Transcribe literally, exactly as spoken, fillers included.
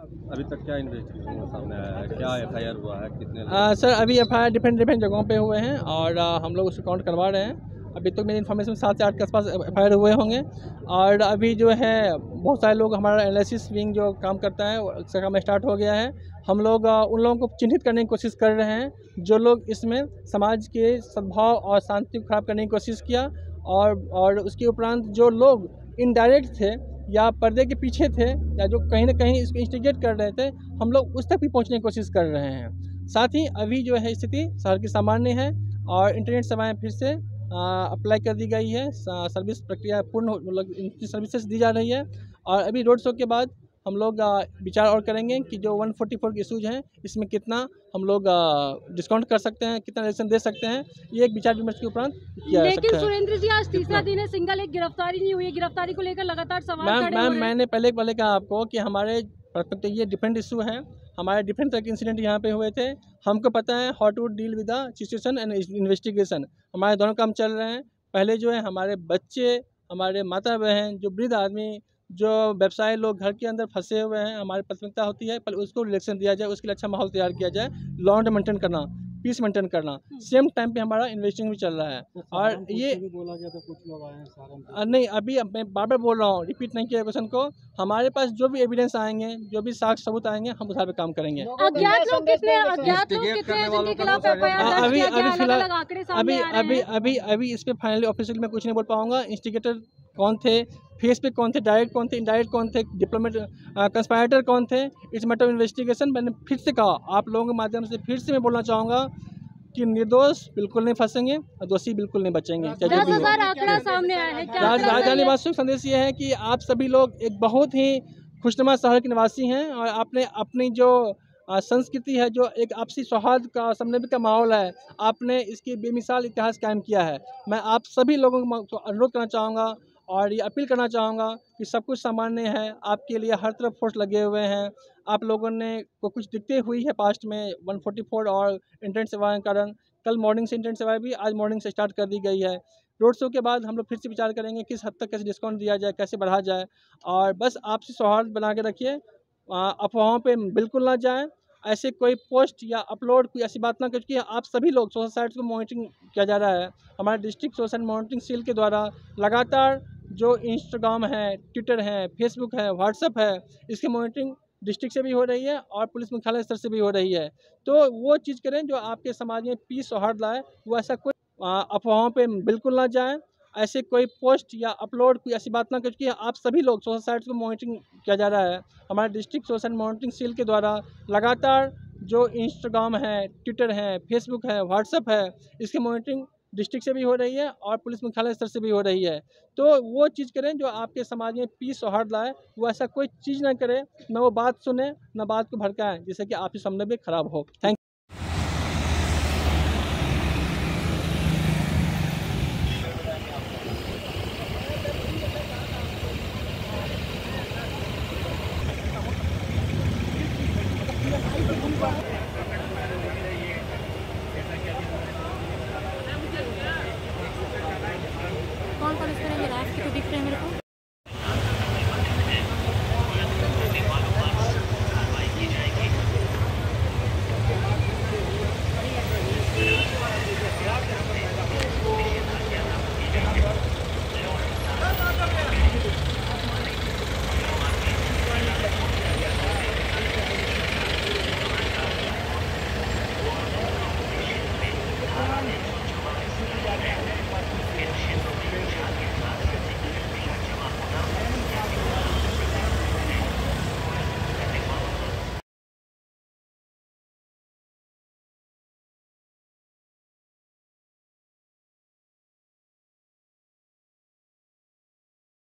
अभी तक क्या इन्वेस्टिगेशन सामने आया है, क्या एफ आई आर हुआ है, कितने लोग? आ, सर अभी F I R different different जगहों पे हुए हैं और आ, हम लोग उसको काउंट करवा रहे हैं। अभी तक तो मेरी इन्फॉर्मेशन सात से आठ के आसपास एफ आई आर हुए होंगे और अभी जो है बहुत सारे लोग, हमारा एनालिसिस विंग जो काम करता है उसका काम स्टार्ट हो गया है। हम लोग आ, उन लोगों को चिन्हित करने की कोशिश कर रहे हैं जो लोग इसमें समाज के सद्भाव और शांति को खराब करने की कोशिश किया, और और उसके उपरांत जो लोग इनडायरेक्ट थे या पर्दे के पीछे थे या जो कहीं ना कहीं इसको इंस्टिगेट कर रहे थे, हम लोग उस तक भी पहुंचने की कोशिश कर रहे हैं। साथ ही अभी जो है स्थिति शहर की सामान्य है और इंटरनेट सेवाएं फिर से अप्लाई कर दी गई है। सर्विस प्रक्रिया पूर्ण मतलब इनकी सर्विसेज दी जा रही है और अभी रोड शो के बाद हम लोग आ, विचार और करेंगे कि जो एक सौ चौवालीस के इशूज हैं इसमें कितना हम लोग डिस्काउंट कर सकते हैं, कितना रिलेक्शन दे सकते हैं, ये एक विचार विमर्श के उपरांत किया जा सकता है। लेकिन सुरेंद्र जी आज तीसरा दिन है, सिंगल एक गिरफ्तारी नहीं हुई है, गिरफ्तारी को लेकर लगातार सवाल मैम खड़े हो रहे मैम हैं। मैंने पहले पहले कहा आपको कि हमारे तो ये डिफरेंट इशू है, हमारे डिफरेंट तरह के इंसिडेंट यहाँ पे हुए थे। हमको पता है how to deal with the situation and investigation. हमारे दोनों काम चल रहे हैं। पहले जो है हमारे बच्चे, हमारे माता बहन, जो वृद्ध आदमी, जो व्यवसायी लोग घर के अंदर फंसे हुए हैं, हमारी प्राथमिकता होती है पहले उसको रिलेक्शन दिया जाए, उसके लिए अच्छा माहौल तैयार किया जाए, लॉ एंड मेंटेन करना, पीस मेंटेन करना। सेम टाइम पे हमारा इन्वेस्टिंग भी चल रहा है। तो और ये भी बोला गया था कुछ लोग आए हैं नहीं, अभी मैं बार बार बोल रहा हूँ, रिपीट नहीं किया क्वेश्चन को। हमारे पास जो भी एविडेंस आएंगे, जो भी साक्ष्य सबूत आएंगे, हम उस पर काम करेंगे। अज्ञात लोग कितने अज्ञात लोग कितने हैं जिनके खिलाफ एफ आई आर दर्ज अभी किया गया? अभी फिलहाल अलग-अलग आंकड़े सामने अभी आ रहे अभी हैं। अभी अभी इस पे फाइनली ऑफिशियल में कुछ नहीं बोल पाऊंगा। इंस्टिगेटर कौन थे, फेस पे कौन थे, डायरेक्ट कौन थे, इनडायरेक्ट कौन थे, डिप्लोमेट कंस्पायरेटर कौन थे, इट्स मैटर ऑफ इन्वेस्टिगेशन। मैंने फिर से कहा, आप लोगों के माध्यम से फिर से मैं बोलना चाहूँगा कि निर्दोष बिल्कुल नहीं फंसेंगे और दोषी बिल्कुल नहीं बचेंगे। दस हजार आंकड़ा सामने आया है, क्या राज, आंकड़ा राजधानी सही है? वासियों का संदेश ये है कि आप सभी लोग एक बहुत ही खुशनुमा शहर के निवासी हैं और आपने अपनी जो अ, संस्कृति है, जो एक आपसी सौहार्द का, समन्वय का माहौल है, आपने इसकी बेमिसाल इतिहास कायम किया है। मैं आप सभी लोगों को अनुरोध करना चाहूँगा और ये अपील करना चाहूँगा कि सब कुछ सामान्य है, आपके लिए हर तरफ फोर्स लगे हुए हैं। आप लोगों ने को कुछ दिक्कतें हुई है पास्ट में एक सौ चौवालीस और इंटरनेट सेवाओं के कारण। कल मॉर्निंग से इंटरनेट सेवाएं भी आज मॉर्निंग से स्टार्ट कर दी गई है। रोड शो के बाद हम लोग फिर से विचार करेंगे किस हद तक कैसे डिस्काउंट दिया जाए, कैसे बढ़ा जाए। और बस आपसी सौहार्द बना के रखिए, अफवाहों पे बिल्कुल ना जाएं, ऐसे कोई पोस्ट या अपलोड कोई ऐसी बात ना, क्योंकि आप सभी लोग सोशल साइट्स को मॉनिटरिंग किया जा रहा है। हमारे डिस्ट्रिक्ट सोशल मॉनिटरिंग सेल के द्वारा लगातार जो इंस्टाग्राम है, ट्विटर है, फेसबुक है, व्हाट्सएप है, इसकी मॉनिटरिंग डिस्ट्रिक्ट से भी हो रही है और पुलिस मुख्यालय स्तर से भी हो रही है। तो वो चीज़ करें जो आपके समाज में पीस सौहार्द लाए। वो ऐसा कोई अफवाहों पे बिल्कुल ना जाएं, ऐसे कोई पोस्ट या अपलोड कोई ऐसी बात ना, क्योंकि आप सभी लोग सोशल साइट्स को मॉनिटरिंग किया जा रहा है। हमारे डिस्ट्रिक्ट सोशल मॉनिटरिंग सेल के द्वारा लगातार जो इंस्टाग्राम है, ट्विटर है, फेसबुक है, व्हाट्सएप है, इसकी मॉनिटरिंग डिस्ट्रिक्ट से भी हो रही है और पुलिस मुख्यालय स्तर से भी हो रही है। तो वो चीज़ करें जो आपके समाज में पीस सौहार्द लाए। वो ऐसा कोई चीज़ ना करें, न वो बात सुने, न बात को भड़काएं, जिससे कि आपसी समन्वय भी खराब हो। Thank you।